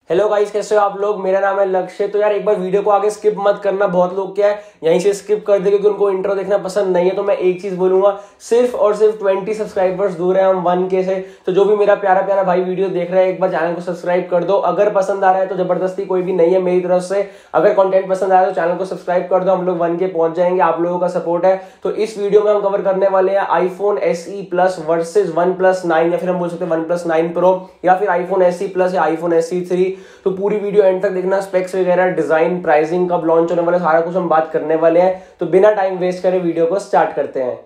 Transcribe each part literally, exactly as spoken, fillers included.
Hello guys, कैसे हो आप लोग। मेरा नाम है लक्ष्य। तो यार एक बार वीडियो को आगे स्किप मत करना। बहुत लोग क्या है यहीं से स्किप कर दे क्योंकि उनको इंट्रो देखना पसंद नहीं है। तो मैं एक चीज बोलूंगा, सिर्फ और सिर्फ बीस सब्सक्राइबर्स दूर है हम वन के से। तो जो भी मेरा प्यारा प्यारा भाई वीडियो देख रहा है, एक बार चैनल को सब्सक्राइब कर दो। अगर पसंद आ रहा है तो जबरदस्ती कोई भी नहीं है मेरी तरफ से। अगर कंटेंट पसंद आया तो चैनल को सब्सक्राइब कर दो। हम लोग वन के पहुंच जाएंगे, आप लोगों का सपोर्ट है। तो इस वीडियो में हम कवर करने वाले हैं iPhone S E plus versus one plus nine, या फिर हम बोल सकते हैं वन प्लस नाइन प्रो, या फिर आईफोन एस ई प्लस या आईफोन एस ई थ्री। तो पूरी वीडियो एंड तक देखना। स्पेक्स वगैरह, डिजाइन, प्राइसिंग, कब लॉन्च होने वाला, सारा कुछ हम बात करने वाले हैं। तो बिना टाइम वेस्ट करे वीडियो को स्टार्ट करते हैं।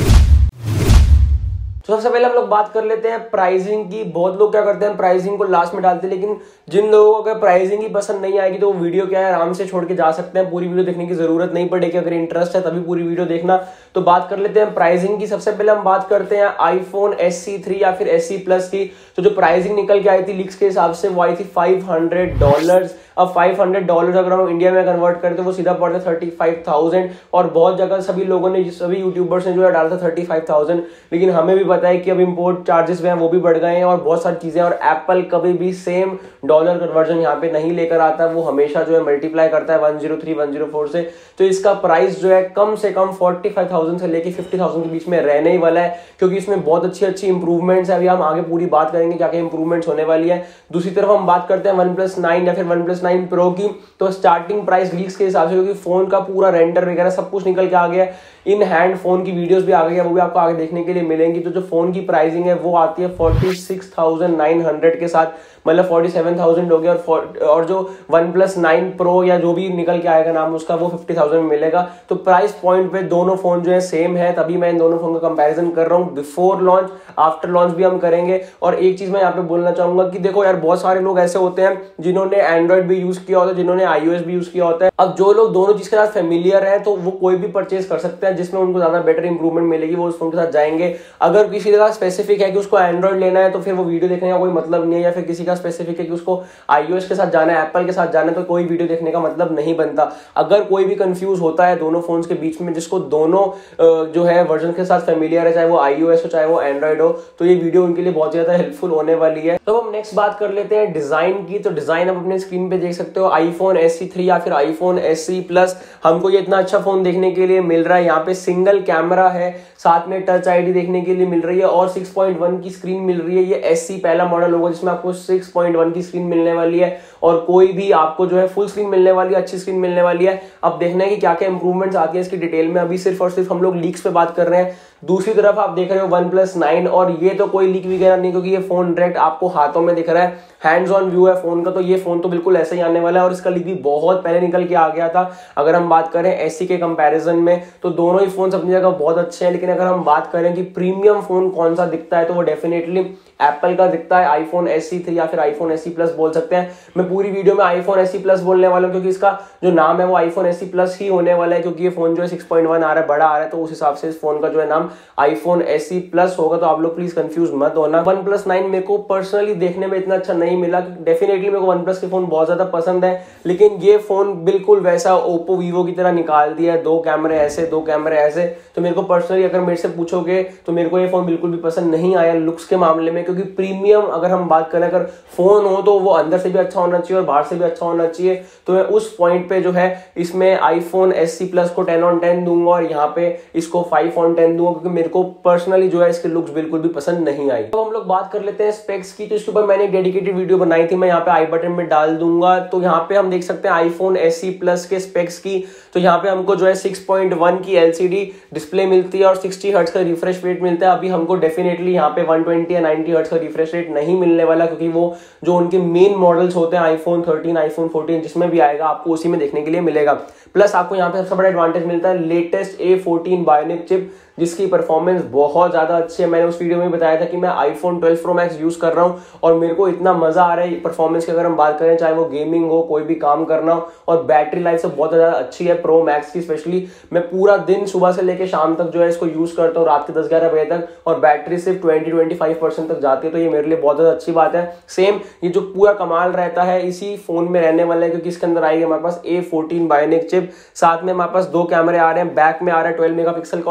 तो सबसे पहले हम लोग बात कर लेते हैं प्राइसिंग की। बहुत लोग क्या करते हैं, प्राइसिंग को लास्ट में डालते हैं, लेकिन जिन लोगों को अगर प्राइसिंग ही पसंद नहीं आएगी तो वो वीडियो क्या है आराम से छोड़ के जा सकते हैं। पूरी वीडियो देखने की जरूरत नहीं पड़ेगी। अगर इंटरेस्ट है तभी पूरी वीडियो देखना। तो बात कर लेते हैं प्राइसिंग की। सबसे पहले हम बात करते हैं आईफोन एस ई थ्री या फिर एस ई प्लस की। तो जो प्राइसिंग निकल के आई थी लीक्स के हिसाब से वो आई थी फाइव हंड्रेड डॉलर। अब फाइव हंड्रेड डॉलर अगर हम इंडिया में कन्वर्ट करते तो वो सीधा पड़ता है थर्टी फाइव थाउजेंड। और बहुत जगह सभी लोगों ने, सभी यूट्यूबर्स ने जो है डाला था थर्टी फाइव थाउजेंड। लेकिन हमें भी पता है कि अब इम्पोर्ट चार्जेस जो हैं वो भी बढ़ गए हैं और बहुत सारी चीजें। और एप्पल कभी भी सेम डॉलर कन्वर्जन यहाँ पे नहीं लेकर आता, वो हमेशा जो है मल्टीप्लाई करता है one zero three one zero four से। तो इसका प्राइस जो है कम से कम फोर्टी फाइव थाउजेंड से लेके फिफ्टी थाउजेंड के बीच में रहने ही वाला है, क्योंकि इसमें बहुत अच्छी अच्छी इंप्रूवमेंट्स है। अभी हम आगे पूरी बात करेंगे क्या क्या इंप्रूवमेंट्स होने वाली है। दूसरी तरफ हम बात करते हैं वन प्लस नाइन या फिर वन प्लस नाइन प्रो की। तो स्टार्टिंग प्राइस लीक्स के हिसाब से, क्योंकि फोन का पूरा रेंडर वगैरह सब कुछ निकल के आ गया, इन हैंड फोन की वीडियोस भी आ गई है, वो भी आपको आगे देखने के लिए मिलेंगी। तो जो फोन की प्राइसिंग है वो आती है forty six thousand nine hundred के साथ, मतलब फोर्टी सेवन थाउजेंड हो गया। और, और जो वन प्लस नाइन प्रो या जो भी निकल के आएगा नाम उसका, वो फिफ्टी थाउजेंड में मिलेगा। तो प्राइस पॉइंट पे दोनों फोन जो है सेम है, तभी मैं इन दोनों फोन का कंपैरिजन कर रहा हूँ। बिफोर लॉन्च, आफ्टर लॉन्च भी हम करेंगे। और एक चीज मैं यहाँ पे बोलना चाहूंगा कि देखो यार, बहुत सारे लोग ऐसे होते हैं जिन्होंने एंड्रॉइड भी यूज किया होता है, जिन्होंने आईओएस भी यूज किया होता है। अब जो लोग दोनों चीज के साथ फेमिलियर है तो वो कोई भी परचेज कर सकते हैं, जिसमें उनको ज्यादा बेटर इंप्रूवमेंट मिलेगी, वो उस फोन के साथ जाएंगे। अगर किसी का स्पेसिफिक है कि उसको एंड्रॉइड लेना है तो फिर वो वीडियो देखने का कोई मतलब नहीं है, या फिर किसी का स्पेसिफिक है कि उसको आईओएस के साथ जाना है, एप्पल के साथ जाना है, तो कोई वीडियो देखने का मतलब नहीं बनता। अगर कोई भी कंफ्यूज होता है दोनों फोन्स के बीच में, जिसको दोनों जो है वर्जन के साथ फेमिलियर है, चाहे वो आईओएस हो चाहे वो एंड्रॉइड हो, तो ये वीडियो उनके लिए बहुत ज्यादा हेल्पफुल होने वाली है। तो हम नेक्स्ट बात कर लेते हैं डिजाइन की। तो डिजाइन आप अपने स्क्रीन पे देख सकते हो। आईफोन एस ई थ्री या फिर आईफोन एस ई प्लस, हमको ये इतना अच्छा फोन देखने के लिए मिल रहा है। यहाँ पे सिंगल कैमरा है, साथ में टच आईडी देखने के लिए मिल रही है और सिक्स पॉइंट वन की स्क्रीन मिल रही है। ये एससी पहला मॉडल होगा जिसमें आपको सिक्स पॉइंट वन की स्क्रीन मिलने वाली है, और कोई भी आपको जो है फुल स्क्रीन मिलने वाली है, अच्छी स्क्रीन मिलने वाली है। अब देखना है कि क्या क्या इंप्रूवमेंट्स आती है इसकी डिटेल में। अभी सिर्फ और सिर्फ हम लोग लीक्स पे बात कर रहे हैं। दूसरी तरफ आप देख रहे हो वन प्लस नाइन, और ये तो कोई लीक वगैरह नहीं, क्योंकि ये फोन डायरेक्ट आपको हाथों में दिख रहा है, हैंड्स ऑन व्यू है फोन का। तो ये फोन तो बिल्कुल ऐसे ही आने वाला है, और इसका लीक भी बहुत पहले निकल के आ गया था। अगर हम बात करें एससी के कंपैरिजन में तो दोनों ही फोन अपनी जगह बहुत अच्छे हैं। लेकिन अगर हम बात करें कि प्रीमियम फोन कौन सा दिखता है, तो वो डेफिनेटली एप्पल का दिखता है, आईफोन एस ई थ्री या फिर आईफोन एस ई प्लस बोल सकते हैं। मैं पूरी वीडियो में आईफोन एस ई प्लस बोलने वाला हूं, क्योंकि इसका जो नाम है वो आईफोन एस ई प्लस ही होने वाला है, क्योंकि ये फोन जो है सिक्स पॉइंट वन आ रहा है, बड़ा आ रहा है। तो उस हिसाब से इस फोन का जो है नाम आईफोन एस ई प्लस होगा। तो आप लोग प्लीज कंफ्यूज मत होना। वन प्लस नाइन मेरे को पर्सनली देखने में इतना अच्छा नहीं मिला। डेफिनेटली मेरे को वन प्लस के फोन बहुत ज्यादा पसंद है, लेकिन ये फोन बिल्कुल वैसा ओप्पो वीवो की तरह निकाल दिया है, दो कैमरे ऐसे दो कैमरे ऐसे। तो मेरे को पर्सनली अगर मेरे से पूछोगे तो मेरे को ये फोन बिल्कुल भी पसंद नहीं आया लुक्स के मामले में। क्योंकि प्रीमियम अगर हम बात करें, अगर फोन हो तो वो अंदर से भी अच्छा होना चाहिए और बाहर से भी अच्छा होना चाहिए। तो मैं उस पॉइंट पे जो है इसमें आईफोन एस ई प्लस को टेन ऑन टेन दूंगा, और यहाँ पे इसको फाइव ऑन टेन दूंगा, क्योंकि मेरे को पर्सनली जो है इसके लुक्स बिल्कुल भी पसंद नहीं आई। तो हम लोग बात कर लेते हैं स्पेक्स की। तो इसके ऊपर मैंने एक डेडिकेटेड वीडियो बनाई थी, मैं यहाँ पे आई बटन में डाल दूंगा। तो यहाँ पे हम देख सकते हैं आईफोन एस ई प्लस के स्पेक्स की। तो यहाँ पे हमको जो है सिक्स पॉइंट वन की एलसीडी डिस्प्ले मिलती है और सिक्सटी हर्ट्ज का रिफ्रेश रेट मिलता है। अभी हमको डेफिनेटली यहाँ पे वन ट्वेंटी या नाइंटी हर्ट्ज का रिफ्रेश रेट नहीं मिलने वाला, क्योंकि वो जो उनके मेन मॉडल्स होते हैं आईफोन थर्टीन, आईफोन फोर्टीन, जिसमें भी आएगा आपको उसी में देखने के लिए मिलेगा। प्लस आपको यहाँ पे सबसे बड़ा एडवांटेज मिलता है latest A fourteen bionic chip, जिसकी परफॉर्मेंस बहुत ज्यादा अच्छी है। मैंने उस वीडियो में बताया था कि मैं iPhone twelve pro max use कर रहा हूं और मेरे को इतना मजा आ रहा है परफॉर्मेंस की। अगर हम बात करें, चाहे वो गेमिंग हो, कोई भी काम करना हो, और बैटरी लाइफ से बहुत ज्यादा अच्छी है प्रो मैक्स की। स्पेशली मैं पूरा दिन सुबह से लेकर शाम तक जो है इसको यूज करता हूँ, रात के दस ग्यारह बजे तक, और बैटरी सिर्फ ट्वेंटी ट्वेंटी फाइव परसेंट तक जाती है। तो ये मेरे लिए बहुत ज्यादा अच्छी बात है। सेम ये जो पूरा कमाल रहता है इसी फोन में रहने वाला है, क्योंकि इसके अंदर आएगी हमारे पास ए फोर्टीन बायोनिक चिप। साथ में हमारे पास दो कैमरे आ रहे हैं, बैक में आ रहा है ट्वेल्व मेगापिक्सल का और फ्रंट में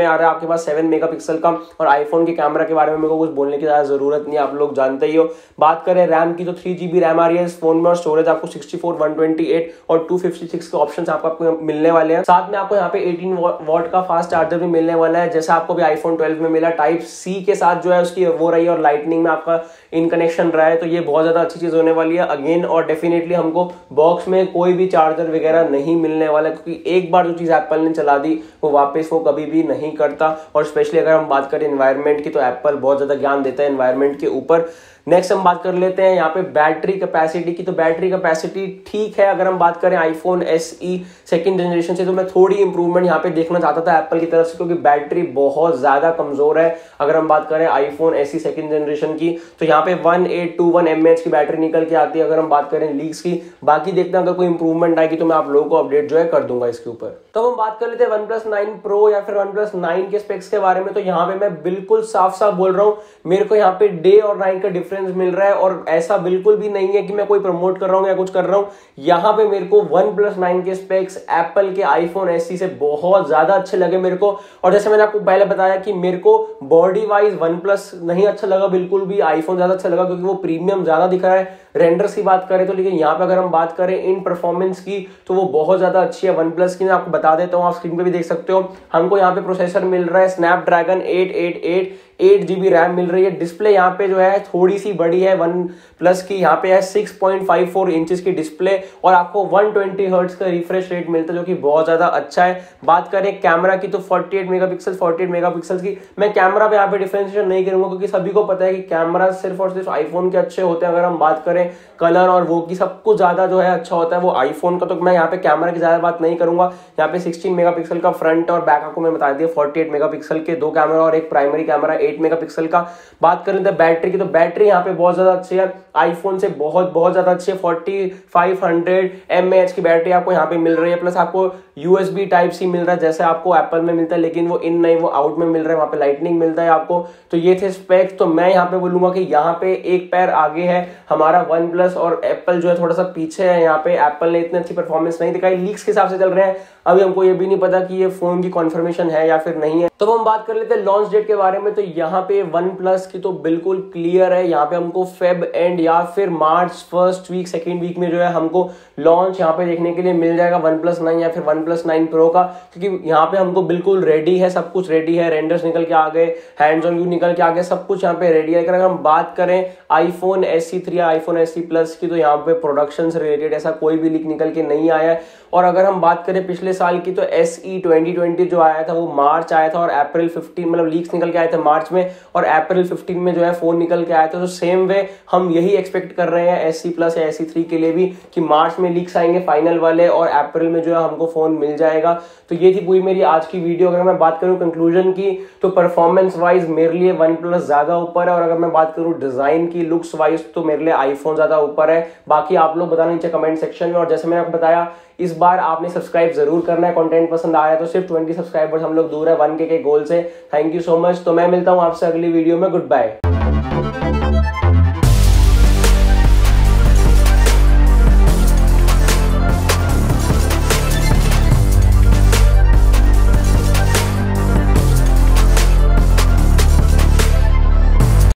आ रहा है आपके पास सेवन मेगापिक्सल का। और आईफोन के कैमरा के बारे में मेरे को कुछ बोलने की ज्यादा जरूरत नहीं है, आप लोग जानते ही हो। बात करें रैम की तो थ्री जीबी रैम आ रही है इस फोन में और स्टोरेज आपको sixty four, one twenty eight और टू फिफ्टी सिक्स के ऑप्शन आपको, आपको मिलने वाले हैं। साथ में आपको यहाँ पे एटीन वॉट का फास्ट चार्जर भी मिलने वाला है, जैसा आपको भी आईफोन ट्वेल्व में मिला। टाइप सी के साथ जो है उसकी वो रही है और लाइटनिंग में आपका इन कनेक्शन रहा है, तो ये बहुत ज्यादा अच्छी चीज होने वाली है अगेन। और डेफिनेटली हमको बॉक्स में कोई भी चार्जर वगैरह नहीं मिलने वाला, क्योंकि एक बार जो चीज एप्पल ने चला दी वो वापस वो कभी भी नहीं करता। और स्पेशली अगर हम बात करें एनवायरनमेंट की तो एप्पल बहुत ज्यादा ज्ञान देता है एनवायरनमेंट के ऊपर। नेक्स्ट हम बात कर लेते हैं यहाँ पे बैटरी कैपेसिटी की। तो बैटरी कैपेसिटी ठीक है, अगर हम बात करें आईफोन एसई सेकंड जनरेशन से तो मैं थोड़ी इंप्रूवमेंट यहाँ पे देखना चाहता था एप्पल की तरफ से, क्योंकि बैटरी बहुत ज्यादा कमजोर है। अगर हम बात करें आईफोन एसई सेकंड जनरेशन की तो यहाँ पे one eight two one mAh की बैटरी निकल के आती है अगर हम बात करें लीक्स की। बाकी देखते हैं अगर कोई इंप्रूवमेंट आएगी तो मैं आप लोगों को अपडेट जो है कर दूंगा इसके ऊपर। तो हम बात कर लेते हैं वन प्लस नाइन प्रो या फिर वन प्लस नाइन के स्पेक्स के बारे में। तो यहाँ पे मैं बिल्कुल साफ साफ बोल रहा हूँ, मेरे को यहाँ पे डे और नाइट का डिफरेंस मिल रहा है। और ऐसा बिल्कुल भी नहीं है कि मैं कोई प्रमोट कर रहा हूं या कुछ कर रहा हूं। यहां पे मेरे को वन प्लस नाइन के स्पेक्स एप्पल के आईफोन एसई से बहुत ज्यादा अच्छे लगे मेरे को। और जैसे मैंने आपको पहले बताया कि मेरे को बॉडी वाइज वन प्लस नहीं अच्छा लगा बिल्कुल भी, आईफोन ज्यादा अच्छा लगा क्योंकि वो प्रीमियम ज्यादा दिख रहा है रेंडर्स की बात करें तो। लेकिन यहाँ पे अगर हम बात करें इन परफॉर्मेंस की तो वो बहुत ज्यादा अच्छी है वन प्लस की। मैं आपको बता देता हूँ, आप स्क्रीन पे भी देख सकते हो, हमको यहाँ पे प्रोसेसर मिल रहा है Snapdragon eight eight eight, eight GB RAM मिल रही है। डिस्प्ले यहाँ पे जो है थोड़ी सी बड़ी है वन प्लस की, यहाँ पे है six point five four inches की डिस्प्ले और आपको वन ट्वेंटी हर्ट्ज का रिफ्रेश रेट मिलता है जो कि बहुत ज्यादा अच्छा है। बात करें कैमरा की तो forty eight megapixel forty eight megapixel की, मैं कैमरा पे यहाँ पे डिफरेंशिएशन नहीं करूंगा क्योंकि सभी को पता है कि कैमरा सिर्फ और सिर्फ आईफोन के अच्छे होते हैं। अगर हम बात करें कलर और वो की सब कुछ ज्यादा जो है अच्छा होता है वो आईफोन का, तो मैं यहाँ पे कैमरा की ज्यादा बात नहीं करूंगा। यहाँ पे सिक्सटीन मेगापिक्सल का फ्रंट और बैक आपको मैं बता दिया, फोर्टी एट मेगापिक्सल के दो कैमरा और एक प्राइमरी कैमरा एट मेगापिक्सल का। बात करें तो बैटरी की तो बैटरी यहाँ पे बहुत ज्यादा अच्छी है, आईफोन से बहुत बहुत ज्यादा अच्छी है। फोर्टी फाइव हंड्रेड एमएएच की बैटरी आपको यहाँ पे मिल रही है, प्लस आपको यूएसबी टाइप सी मिल रहा है जैसे आपको एप्पल में मिलता है, लेकिन वो इन नहीं वो आउट में मिल रहा है, वहां पे लाइटनिंग मिलता है आपको। तो ये थे स्पेक्स। तो मैं यहाँ पे बोलूंगा कि यहाँ पे एक पैर आगे है हमारा वन प्लस और एप्पल जो है थोड़ा सा पीछे है। यहाँ पे एप्पल ने इतनी अच्छी परफॉर्मेंस नहीं दिखाई, लीक्स के हिसाब से चल रहे हैं, अभी हमको ये भी नहीं पता कि ये फोन की कॉन्फर्मेशन है या फिर नहीं है। तो हम बात कर लेते हैं लॉन्च डेट के बारे में। तो यहाँ पे वन प्लस की तो बिल्कुल क्लियर है, यहाँ पे हमको फेब एंड या फिर March first week second week में जो है हमको लॉन्च यहाँ पे देखने के लिए मिल जाएगा वन प्लस नाइन या फिर वन प्लस नाइन प्रो का, क्योंकि यहाँ पे हमको बिल्कुल रेडी है, सब कुछ रेडी है, रेंडर्स निकल के आ गए, हैंड्स ऑन व्यू निकल के आ गए, सब कुछ यहाँ पे रेडी है। अगर हम बात करें आईफोन एसई थ्री या आईफोन एसई प्लस की तो यहाँ पे प्रोडक्शन से रिलेटेड ऐसा कोई भी लीक निकल के नहीं आया है। और अगर हम बात करें पिछले साल की तो एसई ट्वेंटी ट्वेंटी जो आया था वो मार्च आया था और अप्रैल फिफ्टीन मतलब लीक्स निकल के आए थे मार्च में और अप्रैल फिफ्टीन में जो है फोन निकल के आया था। तो सेम वे हम यही एक्सपेक्ट कर रहे हैं एसई प्लस या एसई थ्री के लिए भी कि मार्च में लीक्स आएंगे फाइनल वाले और अप्रैल में जो है हमको फोन मिल जाएगा। तो ये थी पूरी मेरी आज की वीडियो। अगर मैं बात करूं कंक्लूजन की तो परफॉर्मेंस वाइज मेरे लिए वन प्लस ज्यादा ऊपर है और अगर मैं बात करूं डिजाइन की लुक्स वाइज तो मेरे लिए आईफोन ज्यादा ऊपर है। बाकी आप लोग बताना नीचे कमेंट सेक्शन में। और जैसे मैंने आपको बताया इस बार आपने सब्सक्राइब जरूर करना है, कंटेंट पसंद आया तो सिर्फ ट्वेंटी सब्सक्राइबर्स हम लोग दूर है वन के के गोल से। Thank you so much. तो मैं मिलता हूं आपसे अगली वीडियो में, गुड बाय।